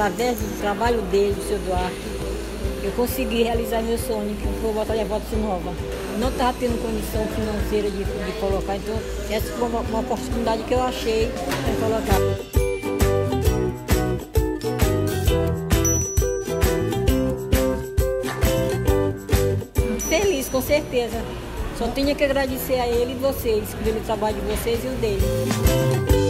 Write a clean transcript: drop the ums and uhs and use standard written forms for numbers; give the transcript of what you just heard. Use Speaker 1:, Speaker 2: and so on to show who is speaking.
Speaker 1: através do trabalho dele, do seu Duarte, eu consegui realizar meu sonho, que foi botar a Votos Nova. Não estava tendo condição financeira de colocar, então essa foi uma oportunidade que eu achei para colocar. Feliz, com certeza. Só tenho que agradecer a ele e vocês, pelo trabalho de vocês e o dele.